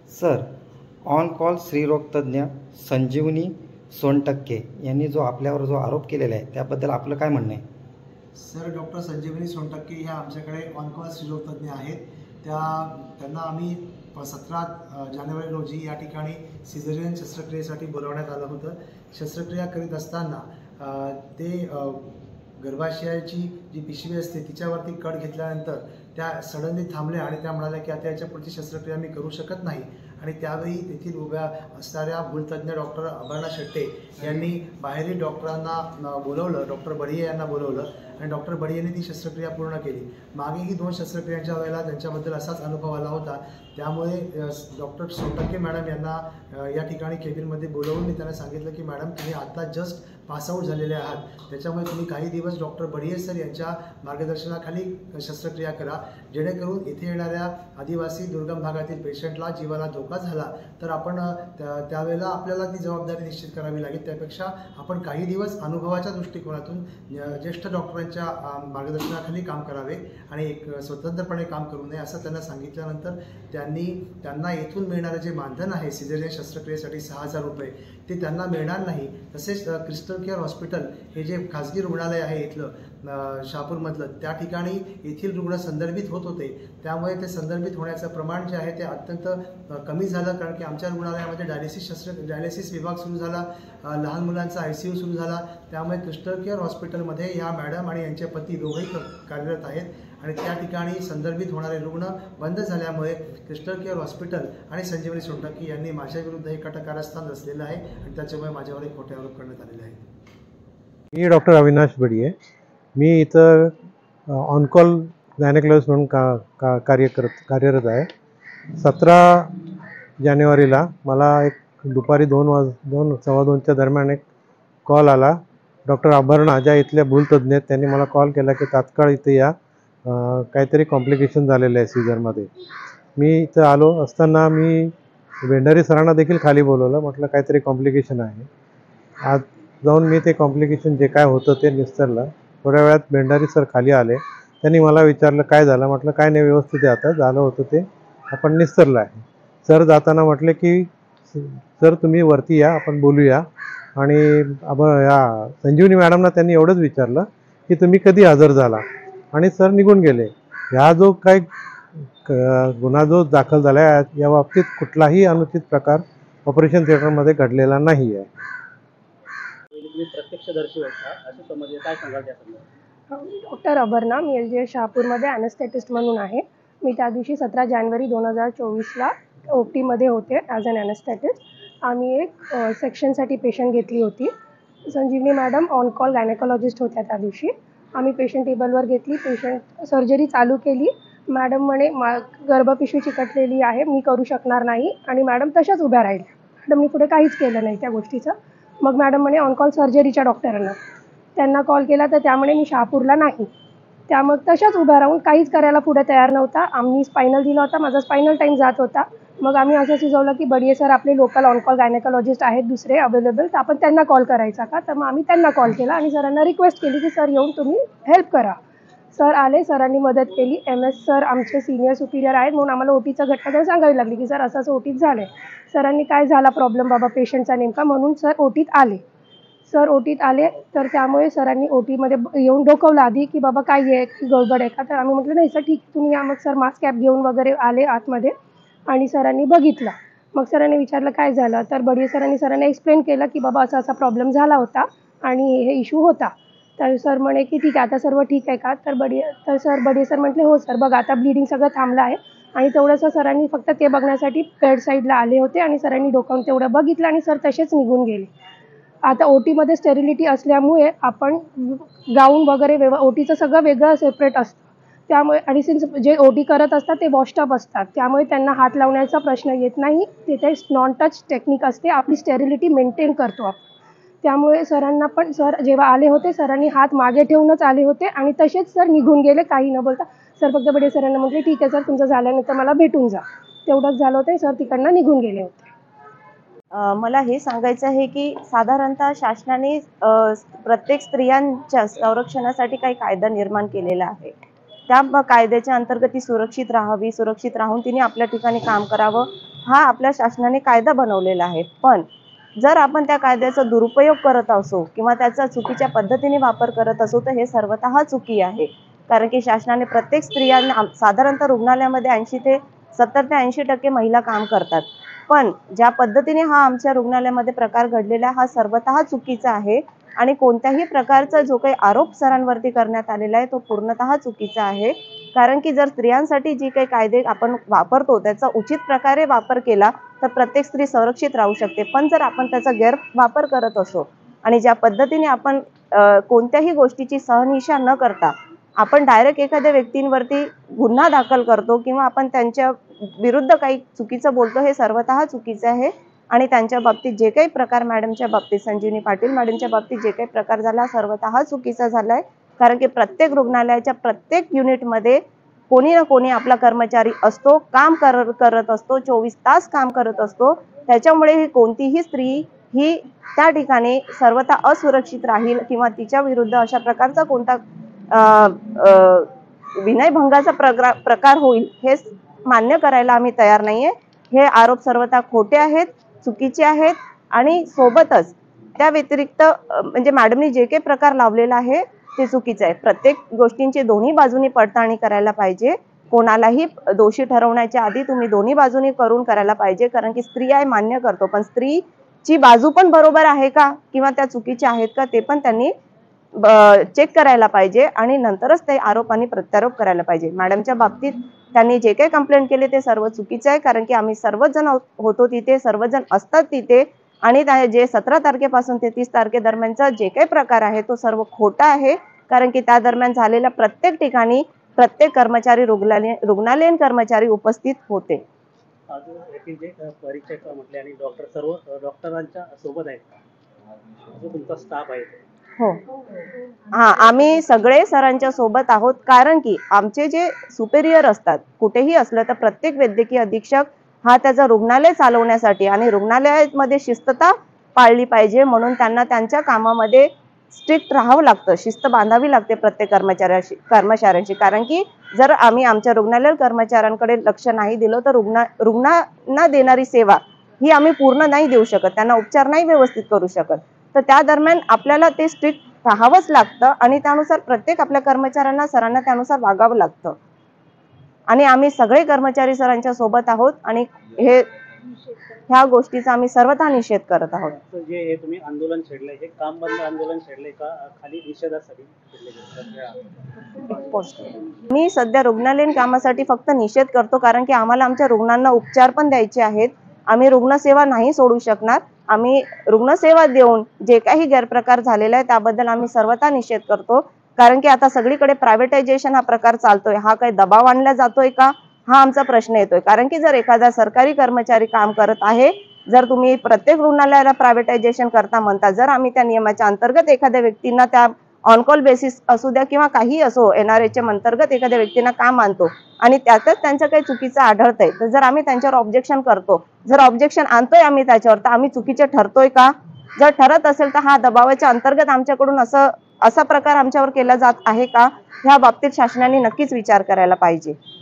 Sir, on call स्त्रीरोगतज्ञ संजीवनी सोनटक्के यांनी जो आपल्यावर जो आरोप केलेला आहे त्याबद्दल आपलं काय म्हणणं आहे? सर, डॉक्टर संजीवनी सोनटक्के ह्या आमच्याकडे ऑन कॉल स्त्रीरोगतज्ञ आहेत. त्यांना आम्ही 17 जानेवारी रोजी या ठिकाणी सिझेरियन शस्त्रक्रियेसाठी बोलावण्यात आलं होतं. शस्त्रक्रिया करीत असताना ते गर्भाशयाची जी पिशवी असते तिच्यावरती कट घेतल्यानंतर त्या सडनली थांबल्या आणि त्या म्हणाल्या की आता याच्या पुढची शस्त्रक्रिया मी करू शकत नाही. आणि त्यावेळी तेथील उभ्या असणाऱ्या भूलतज्ञ डॉक्टर अपर्णा शेट्टे यांनी बाहेरील डॉक्टरांना बोलवलं, डॉक्टर बडिये यांना बोलवलं आणि डॉक्टर बडियेंनी ती शस्त्रक्रिया पूर्ण केली. मागेही 2 शस्त्रक्रियांच्या वेळेला त्यांच्याबद्दल असाच अनुभव आला होता. त्यामुळे डॉक्टर सोनटक्के मॅडम यांना या ठिकाणी केबिनमध्ये बोलवून मी त्यांना सांगितलं की मॅडम, तुम्ही आत्ता जस्ट पासआउट झालेले आहात, त्याच्यामुळे तुम्ही काही दिवस डॉक्टर बडिये सर यांच्या मार्गदर्शनाखाली शस्त्रक्रिया करा, जेणेकरून इथे येणाऱ्या आदिवासी दुर्गम भागातील पेशंटला जीवाला धोका झाला तर आपण त्यावेळेला आपल्याला ती जबाबदारी निश्चित करावी लागेल. त्यापेक्षा आपण काही दिवस अनुभवाच्या दृष्टिकोनातून ज्येष्ठ डॉक्टरांच्या मार्गदर्शनाखाली काम करावे आणि एक स्वतंत्रपणे काम करू नये असं त्यांना सांगितल्यानंतर त्यांना येथून मिळणारे जे मानधन आहे सिझेरियन शस्त्रक्रियेसाठी 6,000 रुपये ते त्यांना मिळणार नाही. तसेच क्रिस्टल केअर हॉस्पिटल हे जे खाजगी रुग्णालय आहे इथलं शहापूरमधलं, त्या ठिकाणी येथील रुग्ण संदर्भित होत होते. त्यामुळे ते संदर्भित होण्याचं प्रमाण जे आहे ते अत्यंत कमी झालं, कारण की आमच्या रुग्णालयामध्ये डायलिसिस विभाग सुरू झाला, लहान मुलांचा ICU सुरू झाला. त्यामुळे क्रिस्टल केअर हॉस्पिटलमध्ये या मॅडम आणि यांचे पती दोघंही कार्यरत आहेत आणि त्या ठिकाणी संदर्भित होणारे रुग्ण बंद झाल्यामुळे क्रिस्टल केअर हॉस्पिटल आणि संजीवनी सोनटक्के यांनी माझ्याविरुद्ध हे कारस्थान रचलेलं आहे आणि त्याच्यामुळे माझ्यावर एक खोटे आरोप करण्यात आलेले आहेत. मी डॉक्टर अविनाश बडिये. मी इथं ऑन कॉल गायनेकोलॉजिस्ट म्हणून कार्यरत आहे. 17 जानेवारीला मला एक दुपारी 2:15च्या दरम्यान एक कॉल आला. डॉक्टर अपर्णा ज्या इथल्या भूलतज्ञ आहेत त्यांनी मला कॉल केला की तात्काळ इथे या, काहीतरी कॉम्प्लिकेशन झालेलं आहे सीझरमध्ये. मी इथं आलो असताना मी भेंडारी सरांना देखील खाली बोलवलं, म्हटलं काहीतरी कॉम्प्लिकेशन आहे. आज जाऊन मी ते कॉम्प्लिकेशन जे काय होतं ते निस्तरलं. थोड्या वेळात भेंडारी सर खाली आले. त्यांनी मला विचारलं काय झालं, म्हटलं काय नाही, व्यवस्थित आहे, आता झालं होतं ते आपण निस्तरलं आहे. सर जाताना म्हटले की सर तुम्ही वरती या, आपण बोलूया. आणि या संजीवनी मॅडमना त्यांनी एवढंच विचारलं की तुम्ही कधी हजर झाला आणि सर निघून गेले. ह्या जो काही गुन्हा जो दाखल झाला आहे या बाबतीत कुठलाही अनुचित प्रकार ऑपरेशन थिएटरमध्ये घडलेला नाही आहे. प्रत्यक्षदर्शी होता असं समजलं, काय सांगाल त्या संदर्भात? डॉक्टर अपर्णा, मी LGS शहापूरमध्ये ॲनेस्थेटिस्ट म्हणून आहे. मी त्या दिवशी 17 जानेवारी 2024ला OPमध्ये होते ॲज अन ॲनेस्थेटिस्ट. आम्ही एक सेक्शनसाठी पेशंट घेतली होती. Sanjeevani madam on call gynaecologist होत्या त्या दिवशी. आम्ही पेशंट टेबलवर घेतली, पेशंट सर्जरी चालू केली. मॅडम म्हणे गर्भपिशवी चिकटलेली आहे, मी करू शकणार नाही, आणि मॅडम तशाच उभ्या राहिल्या. मॅडमनी पुढे काहीच केलं नाही त्या गोष्टीचं. मग मॅडम म्हणे ऑन कॉल सर्जरीच्या डॉक्टरांना त्यांना कॉल केला तर त्यामुळे मी शहापूरला नाही. त्या मग तशाच उभ्या राहून काहीच करायला पुढे तयार नव्हता. आम्ही स्पायनल दिला होता, माझा स्पायनल टाईम जात होता. मग आम्ही असं सुचवलं की बडिये सर आपले लोकल ऑन कॉल गायनेकोलॉजिस्ट आहेत दुसरे अवेलेबल, तर आपण त्यांना कॉल करायचा का. तर मग आम्ही त्यांना कॉल केला आणि सरांना रिक्वेस्ट केली की सर येऊन तुम्ही हेल्प करा. सर आले, सरांनी मदत केली. MS सर आमचे सिनियर सुपिरियर आहेत म्हणून आम्हाला OTचं घटना सांगावी लागली की सर असं OTत झालं आहे. सरांनी काय झाला प्रॉब्लेम बाबा पेशंटचा नेमका, म्हणून सर OTत आले. सर OTत आले तर त्यामुळे सरांनी OTमध्ये येऊन डोकवलं आधी की बाबा काय आहे, गडबड आहे का. तर आम्ही म्हटलं नाही सर ठीक तुम्ही या. मग सर मास्क कॅप घेऊन वगैरे आले आतमध्ये आणि सरांनी बघितलं. मग सरांनी विचारलं काय झालं, तर बडिये सरांनी एक्सप्लेन केलं की बाबा असा प्रॉब्लेम झाला होता आणि हे इश्यू होता. तर सर म्हणे की ठीक आहे आता सर्व ठीक आहे का. तर बडिये सर म्हटले हो सर, बघा आता ब्लिडिंग सगळं थांबलं आहे. आणि तेवढंसं सरांनी फक्त ते बघण्यासाठी बेड साईडला आले होते आणि सरांनी डोकावून तेवढं बघितलं आणि सर तसेच निघून गेले. आता OTमध्ये स्टेरिलिटी असल्यामुळे आपण गाऊन वगैरे OTचं सगळं वेगळं सेपरेट असतं. त्यामुळे आणि सिन्स जे OT करत असतात ते वॉशटअप असतात, त्यामुळे त्यांना हात लावण्याचा प्रश्न येत नाही. तिथे नॉन टच टेक्निक असते, आपली स्टेरिलिटी मेंटेन करतो आपण. त्यामुळे सरांना पण सर जेव्हा आले होते सरांनी हात मागे ठेवूनच आले होते आणि तसेच सर निघून गेले काही न बोलता. सर फक्त बडिये सरांना म्हटले ठीक आहे सर तुमचं झाल्यानंतर मला भेटून जा, तेवढंच झालं होतं. सर तिकडनं निघून गेले होते. मला हे सांगायचं आहे की साधारणतः शासनाने प्रत्येक स्त्रियांच्या संरक्षणासाठी काही कायदा निर्माण केलेला आहे. त्या कायद्याच्या अंतर्गत ती सुरक्षित राहावी, सुरक्षित राहून तिने आपल्या ठिकाणी काम करावं हा आपल्या शासनाने कायदा बनवलेला आहे, पण जर आपण त्या कायद्याचा दुरुपयोग करत असो किंवा त्याचा चुकीच्या पद्धतीने वापर करत असो तर हे सर्वतः चुकी आहे. कारण की शासनाने प्रत्येक स्त्रियांना साधारणतः रुग्णालयामध्ये 70 ते 80% महिला काम करतात, पण ज्या पद्धतीने हा आमच्या रुग्णालयामध्ये प्रकार घडलेला हा सर्वतः चुकीचा आहे आणि कोणत्याही प्रकारचा जो काही आरोप सरांवरती करण्यात आलेला आहे तो पूर्णतः चुकीचा आहे. कारण की जर स्त्रियांसाठी जी काही कायदे आपण वापरतो त्याचा उचित प्रकारे वापर केला तर प्रत्येक स्त्री संरक्षित राहू शकते, पण जर आपण त्याचा गैरवापर करत असो आणि ज्या पद्धतीने आपण कोणत्याही गोष्टीची सहनिशा न करता आपण डायरेक्ट एखाद्या व्यक्तींवरती गुन्हा दाखल करतो किंवा आपण त्यांच्या विरुद्ध काही चुकीचं बोलतो, हे सर्वतः चुकीचं आहे. आणि त्यांच्या बाबतीत जे काही प्रकार मॅडमच्या बाबतीत संजीवनी पाटील मॅडमच्या बाबतीत जे काही प्रकार झाला सर्वतः चुकीचा झालाय. कारण की प्रत्येक रुग्णालयाच्या प्रत्येक युनिटमध्ये कोणी ना कोणी आपला कर्मचारी असतो, काम करत असतो, 24 तास काम करत असतो. त्याच्यामुळे ही कोणतीही स्त्री ही त्या ठिकाणी सर्वतः असुरक्षित राहील किंवा तिच्या विरुद्ध अशा प्रकारचा कोणता विनयभंगाचा प्रकार होईल हे मान्य करायला आम्ही तयार नाहीये. हे आरोप सर्वतः खोटे आहेत, चुकीचे आहेत आणि सोबतच त्या व्यतिरिक्त म्हणजे मॅडमनी जे काही प्रकार लावलेला आहे ते चुकीचं आहे. प्रत्येक गोष्टींची दोन्ही बाजूनी पडताळणी करायला पाहिजे. कोणालाही दोषी ठरवण्याच्या आधी तुम्ही दोन्ही बाजूनी करून करायला पाहिजे. कारण की स्त्री आहे मान्य करतो, पण स्त्रीची बाजू पण बरोबर आहे का किंवा त्या चुकीच्या आहेत का ते पण त्यांनी चेक करायला पाहिजे आणि नंतरच ते आरोप आणि प्रत्यारोप करायला पाहिजे. मॅडमच्या बाबतीत त्यांनी जे काही कंप्लेंट केले ते सर्व चुकीचे आहे. कारण की आम्ही सर्वजण होतो तिथे, सर्वजण असतात तिथे आणि जे 17 तारखेपासून ते 30 तारखेदरम्यानचा जे काही प्रकार आहे तो सर्व खोटा आहे. कारण की त्या दरम्यान झालेल्या प्रत्येक ठिकाणी प्रत्येक कर्मचारी रुग्णालयीन कर्मचारी उपस्थित होते. येथील जे परीक्षक म्हटले आणि सर्व डॉक्टरांच्या सोबत आहेत, जो तुमचा स्टाफ आहे. हो, आम्ही सगळे सरांच्या सोबत आहोत. कारण की आमचे जे सुपेरियर असतात कुठेही असलं तर प्रत्येक वैद्यकीय अधीक्षक हा त्याचा रुग्णालय चालवण्यासाठी आणि रुग्णालयामध्ये शिस्तता पाळली पाहिजे म्हणून त्यांना त्यांच्या कामामध्ये स्ट्रिक्ट राहावं लागतं, शिस्त बांधावी लागते प्रत्येक कर्मचाऱ्यांची. कारण की जर आम्ही आमच्या रुग्णालय कर्मचाऱ्यांकडे लक्ष नाही दिलं तर रुग्णांना देणारी सेवा ही आम्ही पूर्ण नाही देऊ शकत, त्यांना उपचार नाही व्यवस्थित करू शकत. तर त्या दरम्यान आपल्याला ते स्ट्रिक्ट राहावंच लागतं आणि त्यानुसार प्रत्येक आपल्या कर्मचाऱ्यांना सरांना त्यानुसार वागावं लागतं. आणि आम्ही सगळे कर्मचारी सरांच्या सोबत आहोत आणि ह्या गोष्टीचा आम्ही सर्वथा निषेध करत आहोत. जे हे तुम्ही आंदोलन छेडलंय हे काम बंद आंदोलन छेडलंय का खाली निषेधासाठी? मी सध्या रुग्णालयीन कामासाठी फक्त निषेध करतो कारण की आम्हाला आमच्या रुग्णांना उपचार पण द्यायचे आहेत. आम्ही रुग्णसेवा नाही सोडू शकणार. आम्ही रुग्णसेवा देऊन जे काही गैरप्रकार झालेला आहे त्याबद्दल आम्ही सर्वथा निषेध करतो. कारण की आता सगळीकडे प्रायव्हेटायझेशन हा प्रकार चालतोय, हा काही दबाव आणला जातोय का हा आमचा प्रश्न येतोय. कारण की जर एखादा सरकारी कर्मचारी काम करत आहे, जर तुम्ही प्रत्येक रुग्णालयाला प्रायव्हेटायझेशन करता म्हणता, जर आम्ही त्या नियमाच्या अंतर्गत एखाद्या व्यक्तींना त्या ऑन कॉल बेसिस असू द्या किंवा काही असो NRHच्या अंतर्गत एखाद्या व्यक्तींना काम आणतो आणि त्यातच त्यांचं काही चुकीचं आढळतंय तर जर आम्ही त्यांच्यावर ऑब्जेक्शन करतो, जर ऑब्जेक्शन आणतोय आम्ही त्याच्यावर तर आम्ही चुकीचे ठरतोय का? जर ठरत असेल तर हा दबावाच्या अंतर्गत आमच्याकडून असा प्रकार आमच्यावर केला जात आहे का? ह्या बाबतीत शासनाने नक्कीच विचार करायला पाहिजे.